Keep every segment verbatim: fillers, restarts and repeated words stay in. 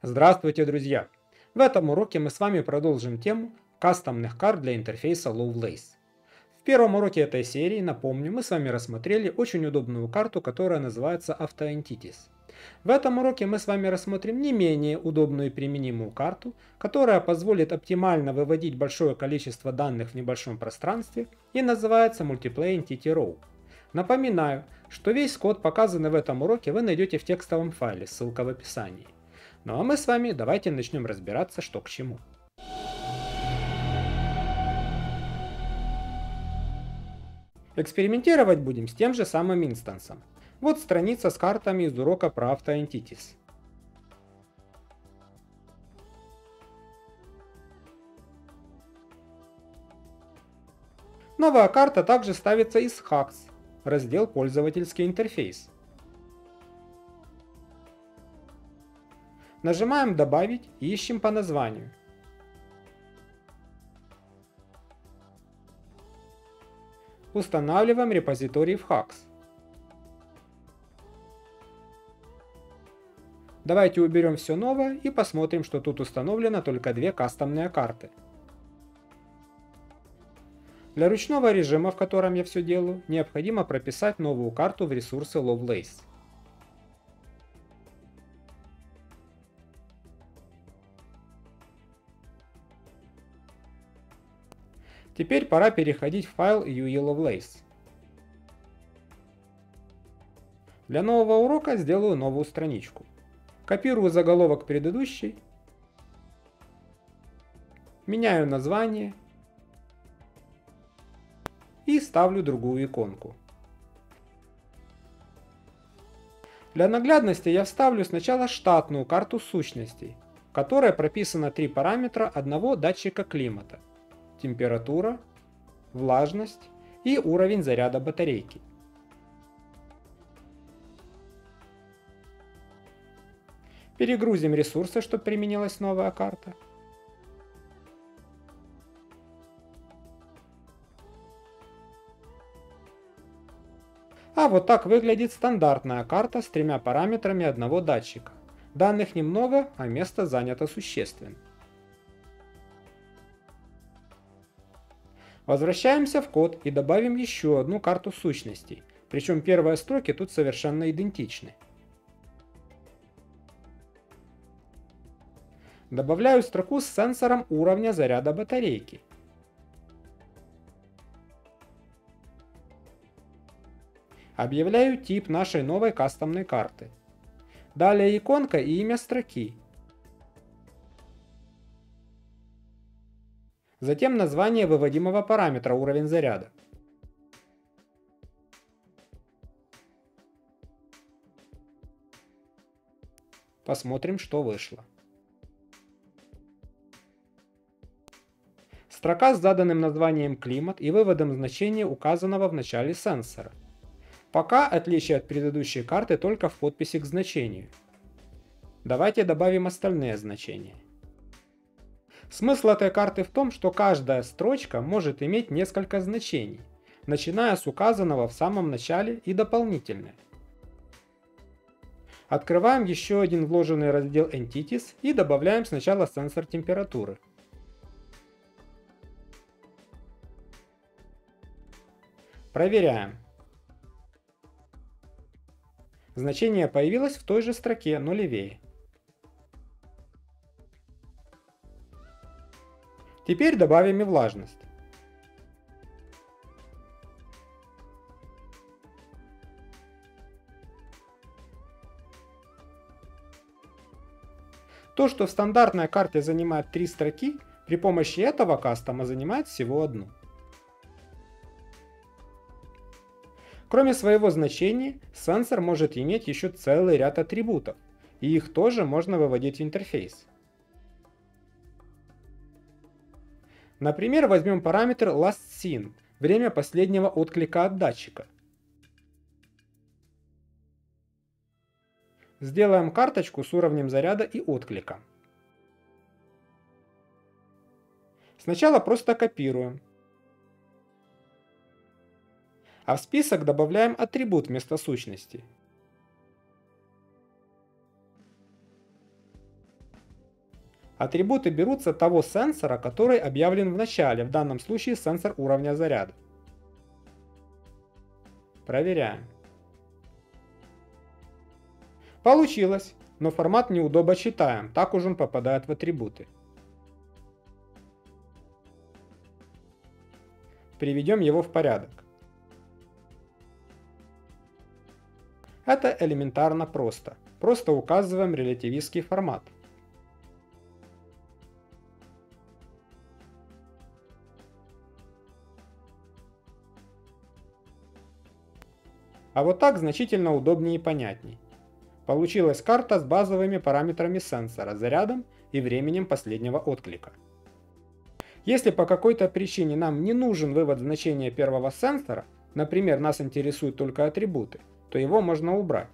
Здравствуйте, друзья! В этом уроке мы с вами продолжим тему кастомных карт для интерфейса Lovelace. В первом уроке этой серии, напомню, мы с вами рассмотрели очень удобную карту, которая называется AutoEntities. В этом уроке мы с вами рассмотрим не менее удобную и применимую карту, которая позволит оптимально выводить большое количество данных в небольшом пространстве и называется Multiply Entity Row. Напоминаю, что весь код, показанный в этом уроке, вы найдете в текстовом файле, ссылка в описании. Ну а мы с вами давайте начнем разбираться, что к чему. Экспериментировать будем с тем же самым инстансом. Вот страница с картами из урока про AutoEntities. Новая карта также ставится из Hacks, раздел «Пользовательский интерфейс». Нажимаем «Добавить» и ищем по названию. Устанавливаем репозиторий в Hacks. Давайте уберем все новое и посмотрим, что тут установлено только две кастомные карты. Для ручного режима, в котором я все делаю, необходимо прописать новую карту в ресурсы Lovelace. Теперь пора переходить в файл ю и Lovelace. Для нового урока сделаю новую страничку. Копирую заголовок предыдущей, меняю название и ставлю другую иконку. Для наглядности я вставлю сначала штатную карту сущностей, в которой прописано три параметра одного датчика климата: температура, влажность и уровень заряда батарейки. Перегрузим ресурсы, чтобы применилась новая карта. А вот так выглядит стандартная карта с тремя параметрами одного датчика. Данных немного, а место занято существенно. Возвращаемся в код и добавим еще одну карту сущностей, причем первые строки тут совершенно идентичны. Добавляю строку с сенсором уровня заряда батарейки. Объявляю тип нашей новой кастомной карты. Далее иконка и имя строки. Затем название выводимого параметра уровень заряда. Посмотрим, что вышло. Строка с заданным названием климат и выводом значения, указанного в начале сенсора. Пока отличие от предыдущей карты только в подписи к значению. Давайте добавим остальные значения. Смысл этой карты в том, что каждая строчка может иметь несколько значений, начиная с указанного в самом начале и дополнительное. Открываем еще один вложенный раздел Entities и добавляем сначала сенсор температуры. Проверяем. Значение появилось в той же строке, но левее. Теперь добавим и влажность. То, что в стандартной карте занимает три строки, при помощи этого кастома занимает всего одну. Кроме своего значения, сенсор может иметь еще целый ряд атрибутов, и их тоже можно выводить в интерфейс. Например, возьмем параметр Last Seen, время последнего отклика от датчика. Сделаем карточку с уровнем заряда и отклика. Сначала просто копируем. А в список добавляем атрибут вместо сущности. Атрибуты берутся того сенсора, который объявлен в начале, в данном случае сенсор уровня заряда. Проверяем. Получилось, но формат неудобно читаем, так уж он попадает в атрибуты. Приведем его в порядок. Это элементарно просто. Просто указываем релятивистский формат. А вот так значительно удобнее и понятней. Получилась карта с базовыми параметрами сенсора, зарядом и временем последнего отклика. Если по какой-то причине нам не нужен вывод значения первого сенсора, например, нас интересуют только атрибуты, то его можно убрать.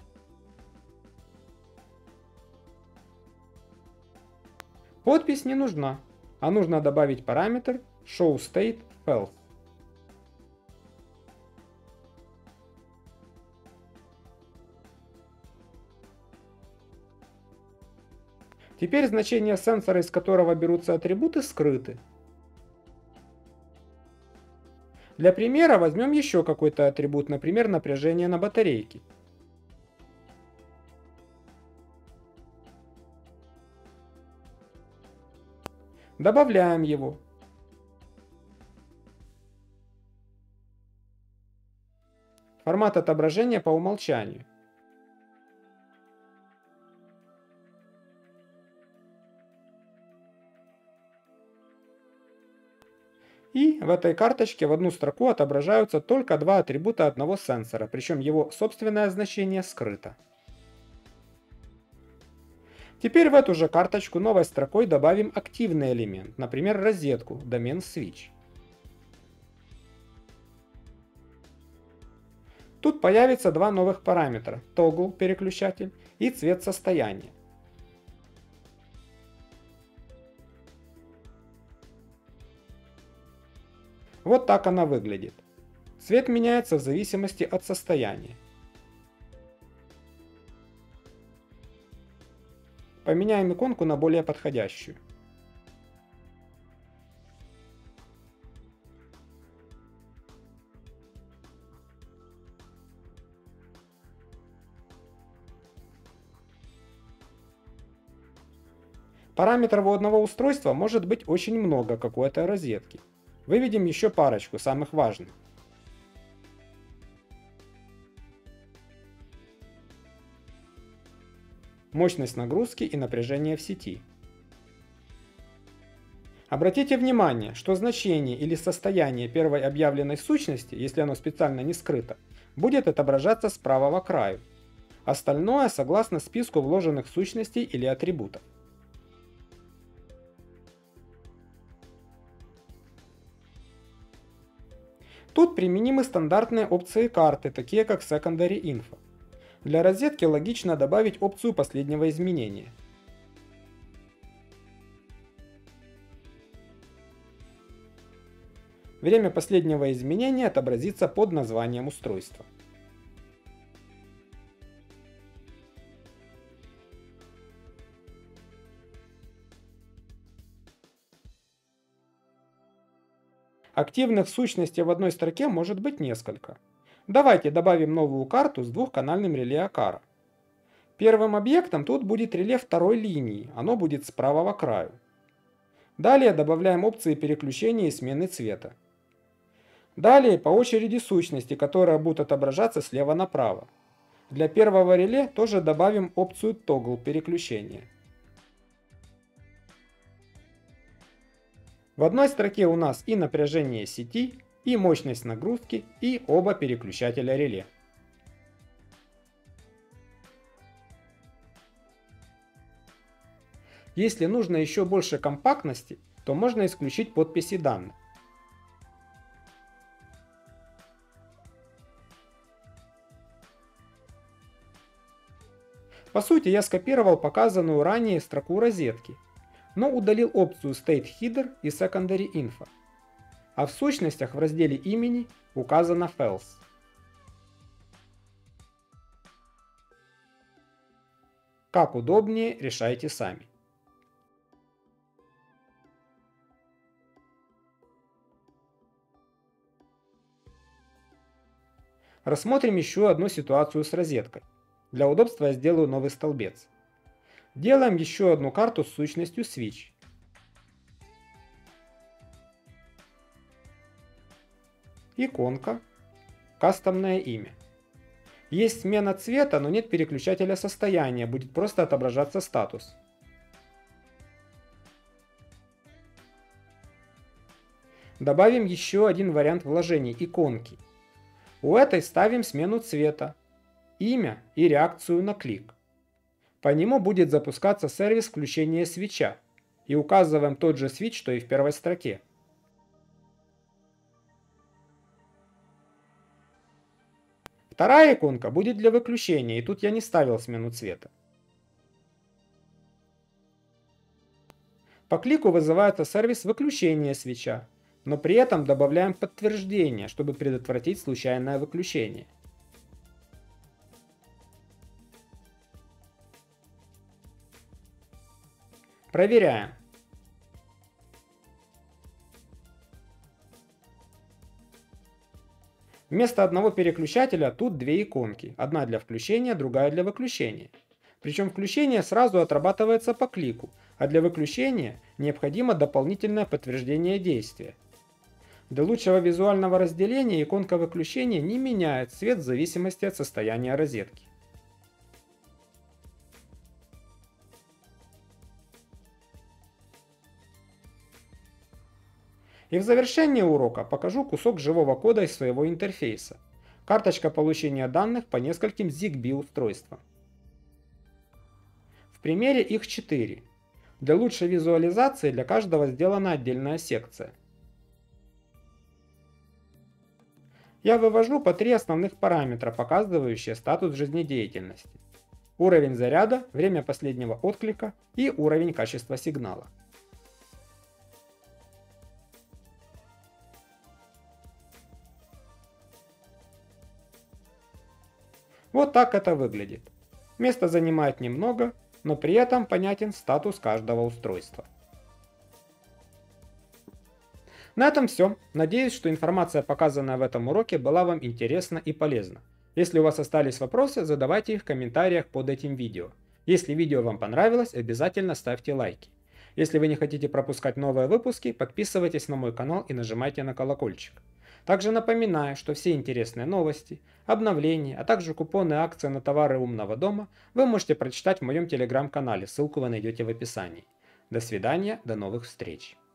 Подпись не нужна, а нужно добавить параметр showStateFalse. Теперь значения сенсора, из которого берутся атрибуты, скрыты. Для примера возьмем еще какой-то атрибут, например, напряжение на батарейке. Добавляем его. Формат отображения по умолчанию. И в этой карточке в одну строку отображаются только два атрибута одного сенсора, причем его собственное значение скрыто. Теперь в эту же карточку новой строкой добавим активный элемент, например, розетку, домен switch. Тут появится два новых параметра: toggle переключатель и цвет состояния. Вот так она выглядит. Цвет меняется в зависимости от состояния. Поменяем иконку на более подходящую. Параметров у одного устройства может быть очень много, как у этой розетки. Выведем еще парочку самых важных. Мощность нагрузки и напряжение в сети. Обратите внимание, что значение или состояние первой объявленной сущности, если оно специально не скрыто, будет отображаться с правого краю. Остальное согласно списку вложенных сущностей или атрибутов. Тут применимы стандартные опции карты, такие как Secondary Info. Для розетки логично добавить опцию последнего изменения. Время последнего изменения отобразится под названием устройства. Активных сущностей в одной строке может быть несколько. Давайте добавим новую карту с двухканальным реле Акара. Первым объектом тут будет реле второй линии, оно будет с правого краю. Далее добавляем опции переключения и смены цвета. Далее по очереди сущности, которые будут отображаться слева направо. Для первого реле тоже добавим опцию Toggle переключения. В одной строке у нас и напряжение сети, и мощность нагрузки, и оба переключателя реле. Если нужно еще больше компактности, то можно исключить подписи данных. По сути, я скопировал показанную ранее строку розетки, но удалил опцию State Header и Secondary Info. А в сущностях в разделе имени указано False. Как удобнее, решайте сами. Рассмотрим еще одну ситуацию с розеткой. Для удобства я сделаю новый столбец. Делаем еще одну карту с сущностью switch. Иконка. Кастомное имя. Есть смена цвета, но нет переключателя состояния, будет просто отображаться статус. Добавим еще один вариант вложений – иконки. У этой ставим смену цвета, имя и реакцию на клик. По нему будет запускаться сервис включения свитча, и указываем тот же свитч, что и в первой строке. Вторая иконка будет для выключения, и тут я не ставил смену цвета. По клику вызывается сервис выключения свитча, но при этом добавляем подтверждение, чтобы предотвратить случайное выключение. Проверяем. Вместо одного переключателя тут две иконки, одна для включения, другая для выключения. Причем включение сразу отрабатывается по клику, а для выключения необходимо дополнительное подтверждение действия. Для лучшего визуального разделения иконка выключения не меняет цвет в зависимости от состояния розетки. И в завершении урока покажу кусок живого кода из своего интерфейса. Карточка получения данных по нескольким зигби устройствам. В примере их четыре. Для лучшей визуализации для каждого сделана отдельная секция. Я вывожу по три основных параметра, показывающие статус жизнедеятельности. Уровень заряда, время последнего отклика и уровень качества сигнала. Вот так это выглядит. Место занимает немного, но при этом понятен статус каждого устройства. На этом все. Надеюсь, что информация, показанная в этом уроке, была вам интересна и полезна. Если у вас остались вопросы, задавайте их в комментариях под этим видео. Если видео вам понравилось, обязательно ставьте лайки. Если вы не хотите пропускать новые выпуски, подписывайтесь на мой канал и нажимайте на колокольчик. Также напоминаю, что все интересные новости, обновления, а также купоны и акции на товары умного дома вы можете прочитать в моем телеграм-канале, ссылку вы найдете в описании. До свидания, до новых встреч!